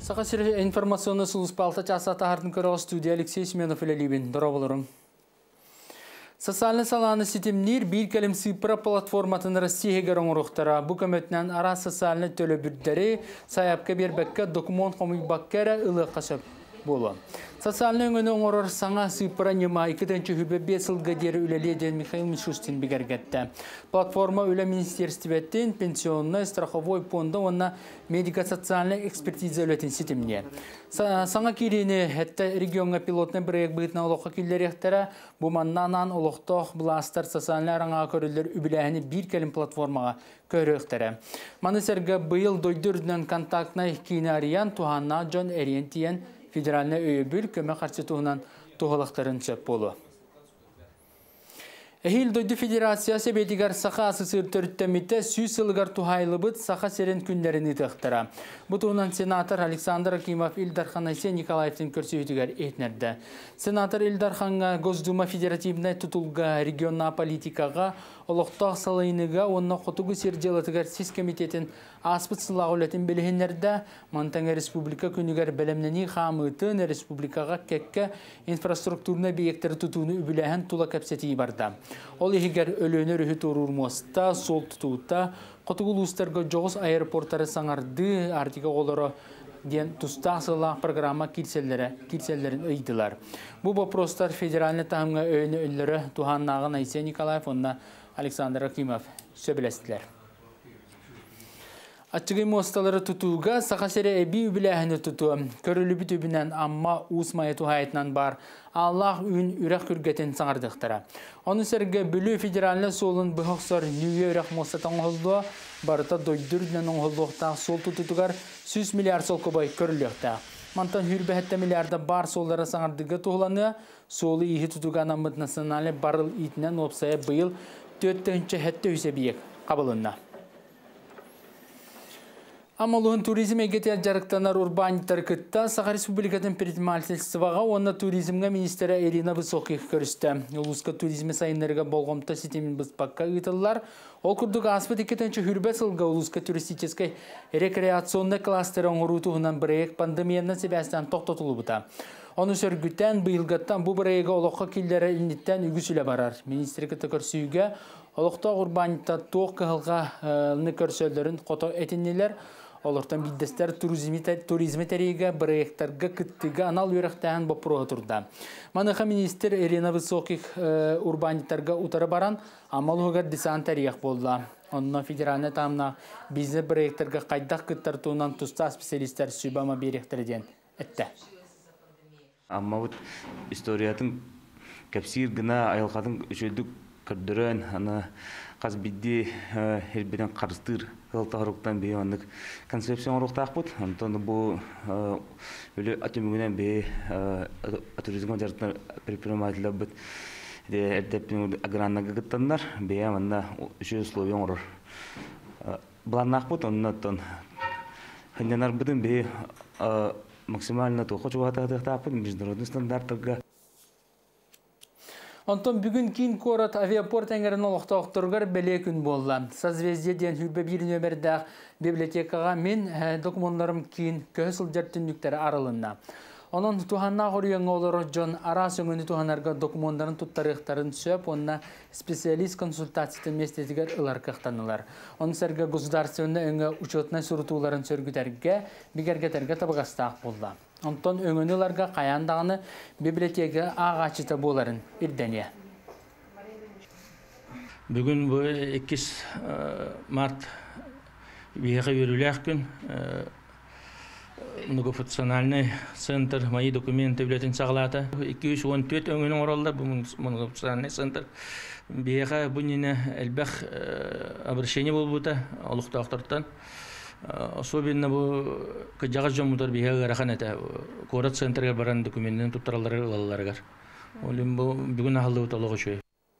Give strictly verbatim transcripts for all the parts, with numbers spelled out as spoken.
Сақасыр информационный сұлыс балта часата артын көрі студия Алексей Семенов үлелейбін. Дұра болырым. Социальный саланы сетімнер бір кәлім сыпыра платформатын Россияға оңырықтара. Бұл көмөтінен ара социальный төлі бүрдері саяпқа бербәкке документ қомый баққара ұлы қашып болу. Социальный өңіні оңырыр саңа сыпыра нема екіденші хүбе бес жылға дері үлеледен Михаил Мишустин бігергетті. Платформа үлі министерстветтен пенсионный страховой фонды онна медико-социальный экспертиза үлетін сетімне. Саңа керені әтті регионға пилотны бірек бұйтына олыққа келдер ектері бұманнанан олықтық бұластар социальный араңа көрілер үбіләхіні бір кәлім платформаға көрі ектері. Манысергі бұйыл дойдырдың контактна кейіні ариян туғанна Джон Эриентиен федеральный өйбіл көмі қарсы туғынан туғылықтарын сөп болу. Эхил дойду федерациясы бетігер сақа асысыр төрттемітті сүйс ылғар туғайлы бұд сақа серен күндерін үтіқтіра. Бұтуынан сенатор Александр Акимов Илдархан Айсе Николаевтың көрсі үтігер етнерді. Сенатор Илдарханға Госдума федеративный тұтылға регионна политикаға олықтақ салайыныға онына қотуғы серделетігер сіз комитетін аспыт сылағылетін білігенлерді Монтаңа республика күнігер бәлемнені қамытын республикаға кәкке инфраструктурны бейектері тұтуыны үбіләхін тұла кәпсеті барды. Ол егер өлөні рүхі торур моста, сол тұтуыта, қотуғыл ұстарға жоғыз аэропорттары саңарды артиға олары ден тұстасыла программа кирселерін өйділер. Бұл вопростар федеральны тағымға өйіні өлілері Туханнағын Айсе Николаев, онна Александр Акимов сөбілестілер. Ачығы мосталары тұтуға сақасері әбі үбіләхіні тұту. Көрілі бүтібінен амма ұсмайы тұхайтынан бар. Аллах үн үрәқ күргетін саңардықтыра. Оны сәргі бүлі федеральны солын бұхықсар нүйе үрәқ мостатан оғылуы барыта дойдүрден оғылуықта сол тұтутығар жүз миллиард сол көбай көріліқта. Мантан хүрбәхетті миллиарда бар солдары саңардығы тұғыланы солы ехі тұтуған амыд националы барыл итінен опсая бұйыл төттінші хәтті өсе бейек қабылынна. Амалуын туризм егетер жарықтанар урбанитар кытта Саха Республикатын предпринимательствоға онна туризмға министері Ирина Высоких көрісті. Улуска туризмі сайынларға болғымта сетемін бұспаққа ұйтылылар. Ол күрдік аспыт екетінші хүрбет сылға улуска туристическай рекреационный кластері оңырутуғынан бірек пандемияны себәстен тоқтатылы бұта. Оны сөргіттен бұйылғаттан бұл бірегі олыққа келдері үлнеттен үгісілі барар. Министері көрсүйге олықта урбанита тоқ қығылға көрсөлдерін қото етіннелер. Олардан биддестер туризми тәрейге біректарға күттігі анал өріқтән бопыруға тұрда. Маныға министр Ирина Высоких урбанитарға ұтары баран, амал ұғар десан тәрейек болды. Онына федеральны тамына bizne біректарға қайдақ күттар туынан тұста специалистер сүбама беректерден әтті. Amma bu istoriyatın kapsir gına ayılqadın üçüldük kırdırın ana qaz biddi helbeden qarstır qıltaqruqtan bey andık konsepsiyon ruqtaq bud. Ondan bu öyle atımıgınan bey turizm jartlar предприниматель bud. De erdepin agrannaga gittanlar bey amanda üçü условия olur. Бланнақ bud ondan ханнанар budun bey максимально то хочу атататапын международный стандарттарга. Онтон бүгін кейін корот авиапорт әңгерін олықтауқтырғар бәле күн болды. Созвездие ден хүлбе бір нөмірді библиотекаға мен документларым кейін көсіл жәрттіндіктері арылынна. Onun tuhanna horiyanga olur John Aras öngünü tuhanarga dokumentların tuttarıqtарын söp, onna специалист консультациясын местетигер ылар кықтанылар. Onun serge государственный öngü учетный сурутуларын сөргüтерге, бигергетерге табығастақ болды. Онтон öngünülarga қаяндағыны библиотека ағачыта боларын ирдене. Бүгін bu iki март бейеға өріләқ күн Многофункциональный центр мои документы билетин саглата. iki yüz on dört öngünün oralda bu многофункциональный центр. Бияга бунина элбах обращение болбута алуктактардан. Особенно бу кыжагы жомутар бияга раханата город центрге баран документтен туттаралары алаларга. Олим бу бүгүн ахалды толугу.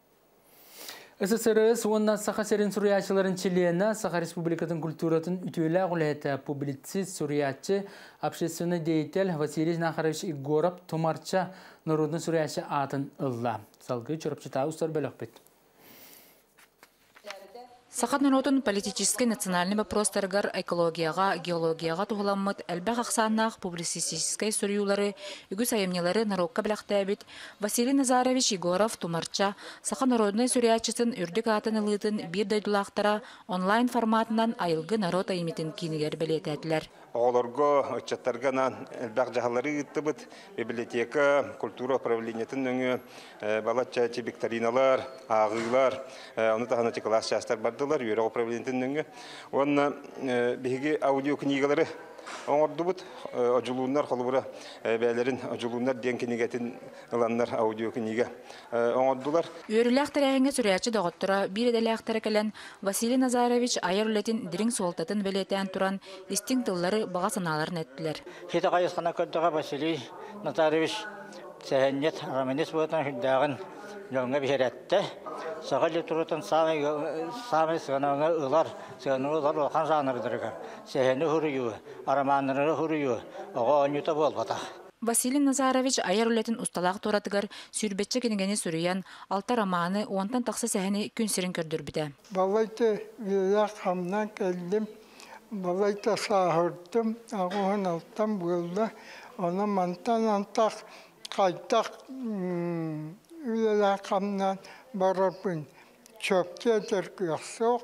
СССР онна Саха серин сурьячыларын члены Саха Республикатын культуратын ütüyle гулета публицист, сурьячы, общественный деятель Василий Нахарович Игоров Томарча народный сурьячы атын ылла. Салгы чорапчыта устар бөлөкпет. Сақан наротын политический национальный вопростаргар экологияға, геологияға туғыламмыт әлбәқ ақсаннақ публицистической сүрюлары, үгіс айымнелары нарокка біліқтәбіт Василий Назарович Егоров Тумарча Сақан народный сүрячысын үрдік атын ылытын бір дайдулақтара онлайн форматынан айылғы народ айыметін кейінігер білетәділер. Оғыларға, отчаттарғанан әлбәқ жағалары ұттыбыт, библиотека, культура управлениетін өңі, балатча викториналар, ағылар, оны тағына класс жастар бардылар, үйері управлениетін өңі. Онына бейге аудио книгалары оңырдыбыт, 어julunlar қолыбыра бәлерін 어julunlar ден кенегетін ұланлар аудио книга оңырдылар. Үйерләқтір әңі сүрәчі доғыттыра бір еделәқтірі кәлін Василий Назарович айыр үлетін дірің солтатын бәлетен тұран истин тыллары баға саналарын әттілер. Хеті қайысқана көттіға Василий Назарович сәхенет романес болатын хүлдәғын жолыңа бешеретті. Сағалы тұрытын самы сығанауға ұлар, сығанауға ұлар олқан жанырдырға. Сәхені хүріюі, араманыры хүріюі, оға онюта бол батақ. Василий Назарович айар үлетін ұсталақ торатығар сүрбетчі кенегені сүриян алта романы оңтан тақсы сәхені күнсерін көрдір біді. Балайты вилақ хамнан кәлдім, балайты сағырдым, ағуын алтан болды, оны мантан антақ қайтақ вилақ хамнан барапын чөпке түркіяқсоқ,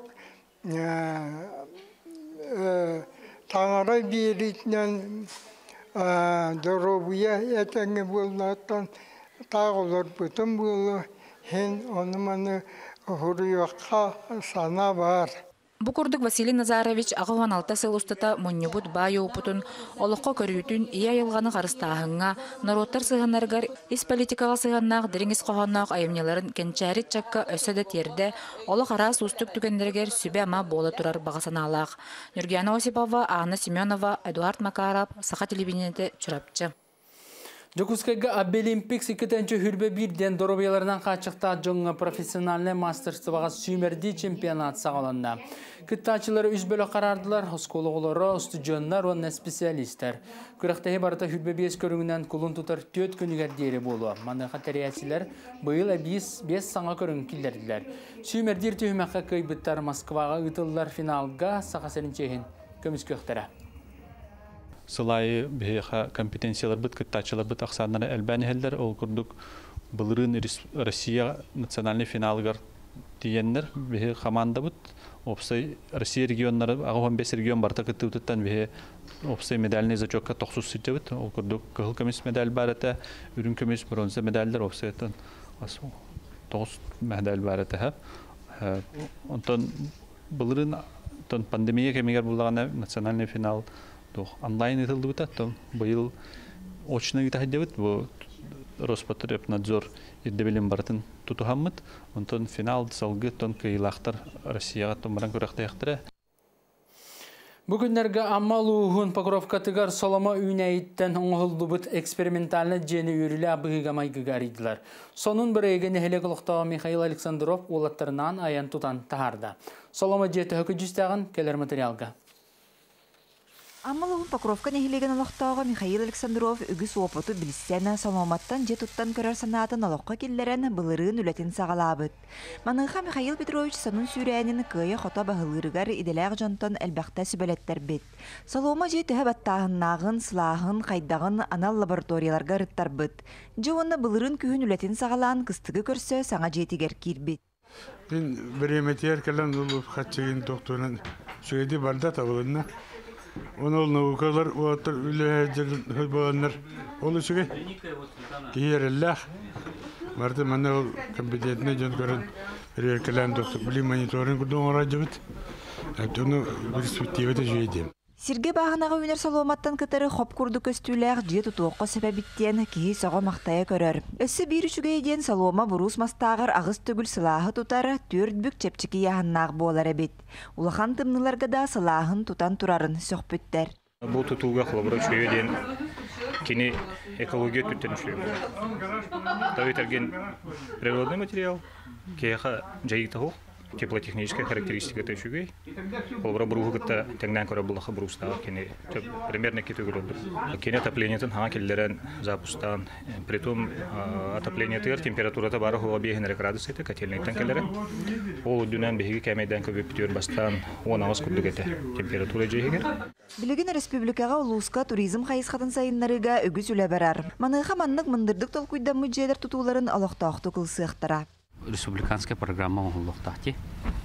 таңырай беретінен дұрубия әтәңі болдаттан тағылыр бұтын болы, хен оны маны ғұрыяққа сана бар. Букурдук Василий Назарович ағуан алта сыл ұстата мұннебут бай опытын, олыққа көрүйтін ия елғаны қарыстағыңа, народтар сығанарғар, ис политикаға сығаннақ, діріңіз қоғаннақ айымнеларын кенчәрет чакка өседі терді, олық арас ұстық түгендергер сүбе ама болы тұрар бағасаналақ. Нұргияна Осипова, Анна Семенова, Эдуард Макарап, Сақа телевидениеті чұрапчы. Жокускайга Абелимпикс икетенче хүрбе бирден доробияларынан қачықта жоңға профессиональный мастерствоға сүймерді чемпионат сағаланна. Кыттачылары үз бөлі қарардылар, оскологылары, студионлар, онна специалистер. Күріқтегі барыта хүрбе бес көріңінен күлін тұтар төт күнігердері болу. Маңдыға тәриясілер бұйыл бес саңа көрің келдерділер. Сүймердер түйімәққа көйбіттар Москваға ұтылылар финалға сақасырын чейін көміз көқтірі. Сылайы бейха компетенциялар бит, кыттачылар бит ақсанлары әлбәні әлдер, ол күрдік бұлырын Россия национальный финалгар дейеннер, бейхе команда бит, опсай Россия регионлары, ағуан бес регион барта кытты үтіттен бейхе опсай медальный зачокка тоқсус сүтте бит, ол күрдік кығыл көмес медаль бар әті, үрін көмес бронза медальдер опсай әттен тоғыз медаль бар әті. Онтан бұлырын пандемия кемегер бұлағана национальный финал онлайн етілді бұта, бұйыл очны етахеді бұд, бұл Роспотребнадзор еддебелен бартын тұтуғаммыд, онтан финал салғы тон кыйлақтар Россияға томыран көріқті яқтыры. Бүгінлерге аммалуғын Покровка тығар солома үйнәйттен оңғылды бұд эксперименталны жені үрілі абығыға майгығар еділер. Сонын бір егені хелекіліқтағы Михаил Александров олаттарынан аян тұтан тағарды. Солома жеті хөкі жүстәғын келер материалға. Аммалуғын Покровка нехилеген олықтауға Михаил Александров үгіс опыту білістені соломаттан же тұттан көрер санатын олыққа келлерін бұлырын үлетін сағалабыд. Маныңға Михаил Петрович санын сүйрәнін күйе хота бағылырығар иделәғ жонтон әлбәқті сүбәлеттер бет. Солома же түхі баттағыннағын, сылағын, қайдағын анал лабораторияларға рыттар быд. Же оны бұлырын күйін үлетін сағалан кыстығы көрсі саңа жетігер кирбет. Мен бір еметер кәлін ұлып қатшеген тоқтуынан сөйді барда табылына. Onu nauklar otur ülkeler hırbanlar oluşuyor. Kiyerler. Martı manal kompetentne jonkaran rekalan doktor bilim monitoring kudum aracıbıt. Bunu perspektifte jeydim. Сирге бағынағы өнер соломаттан кытары хоп курду көстүләр же тутуққа себәбиттен кии соға мақтая көрөр. Өссі бір үшіге еден солома бурус мастағыр ағыз түгіл сылағы тұтары төрт бүк чепчікі яғыннақ болар әбет. Улахан тымныларға да сылағын тұтан тұрарын сөқпіттер. Бұл тұтуға қылабыра үшіге еден кені экология түттен үшіге. Тау етерген природный материал, кейіға жайықта хоқ. теплотехническая характеристика тышугей. Олбра бругукта теңнән көрә булаха брустага кене примерно кетүгөлөдүр. Кене отоплениятын ха келлерен запустан. Притом отопление төр температурата бары хуга бес градус эте котельниктен келлерен. Ол дүнән беги кемейдән көбөп битер бастан он авыз күрдүк эте температура жейгер. Билеген республикага улуска туризм хайысхатын сайыннарыга үгүс үле барар. Маныха маннык мындырдык толкуйдан мүджелер тутууларын алоктоохту кылсыктыра. Республиканская программа улуктахти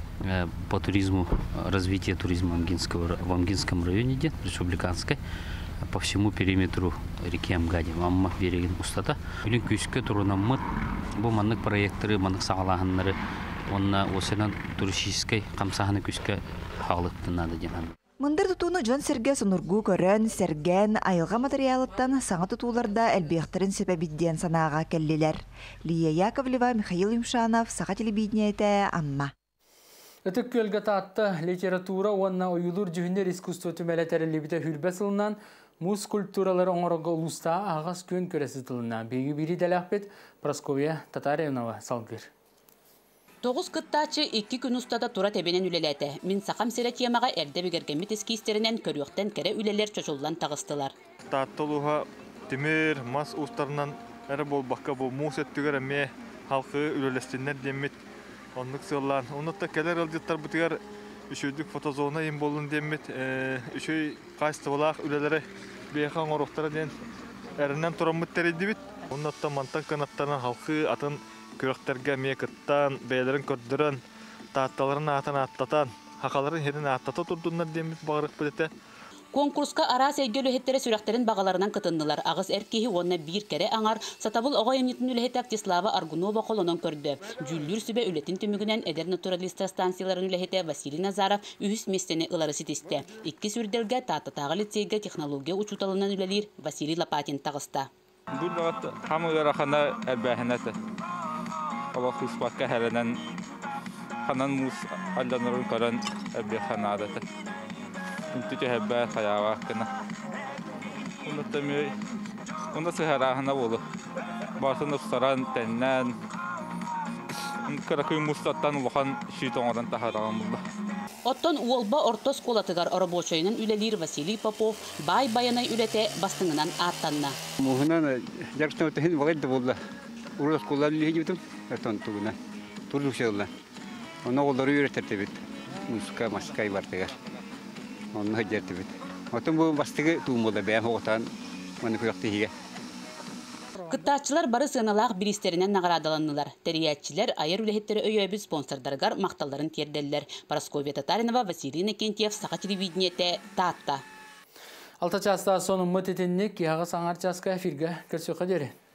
по туризму, развитию туризма в Амгинском районе, республиканской, по всему периметру реки Амгади, Мамма, берегин устата. Билин күскө турунаммыт, бу маннык проекттары, маннык сагалаганнары, онна осенан туристической камсаханы күскө хагылыктын нады денан. Мындыр тутууну жон серге сонургу көрөн, серген, айылга материалыттан саңа тутууларда элбияктерин себебидден санаага келлилер. Лия Яковлева, Михаил Юмшанов, Саха телевидениете, Амма. Өтік көлгі таатты литература онна ойылыр жүхіндер искусство түмәләтәрілібіде хүрбәсілінен муз культуралары оңырығы ұлыста ағас көн көресі тылына. Бегі бірі дәләқпет Прасковия Татаревнова салгыр. Тоғыз кыттачы екі күн ұстада тура тебенен үлеләті. Мен сақам сере темаға әрді бігергемет ескейстерінен көріқтен кәрі үлелер чөшілден тағыстылар. Таттылуға темір, мас ұстарынан әрі бол баққа бұл мұз әттігер әме халқы үлелестенер демет. Онлық сыллан. Онытта кәлер алдеттар бұтығар үшөйдік фотозона ем болын демет. Үшөй қайстывалақ үлелері бейхан орықтары ден әрінен тұрамыт тәрейді бит. Онытта мантан канаттарынан халқы атын көріқтерге мекіттан, бәйлерін көрдірін, татталарын атын аттатан, хақаларын херін аттата тұрдыңдар демет бағырық білеті. Конкурска ара сәйгел үлеттері сүрәқтерін бағаларынан кытындылар. Ағыз әркеhi онна бір кәрі аңар, сатабыл оға емнетін үлеттер Тислава Аргунова қолынан көрді. Жүллүр сүбе үлетін түмігінен әдер натуралистра станцияларын үлеттер Василий Назаров үхіс местені ылары сетесті. Икки сүрделге таты-тағы лицейге технология учуталынан үлелер Василий Лопатин тағыста. Бұл бағытты хамығыр ақана әрбәхінәті. Олақ ұспаққа әлінен қанан мұз алданырын көрін әрбәхіна адаты. Күнті жәббә қаяға қына. Онытта мөй, онда сығарағына болу. Басын ұстаран тәннән, көрәкөй мұстаттан ұлған шүйті оңадан тахараған болды. Оттон уолба ортос колатыгар оробочойнан үлелер Василий Попов бай баянай үлете бастыңынан аттанна. Мұғынан жарқын өтігін бағайды болды. Урос қолары үлеге жетім, әртон тұғына. Тұрдық шеғылна. Оны қолдары үйреттерді бет. Мұсқа, масқай бартығар. Onu hacerte bit. Otun bu bastığı tuğumda beyam oğutan manipülaktihige. Kıttaççılar barı sığınalaq biristerinden nağaradalandılar. Teriyatçiler ayar ülehetleri öyöbü sponsordargar maqtalların terdeller. Praskovia Tatarinova, Vasilij Nakentyev, Saha televideniete, Tatta. Alta çasta sonun mıtetinlik, yağı sangar çaska efirge, körsü kaderi.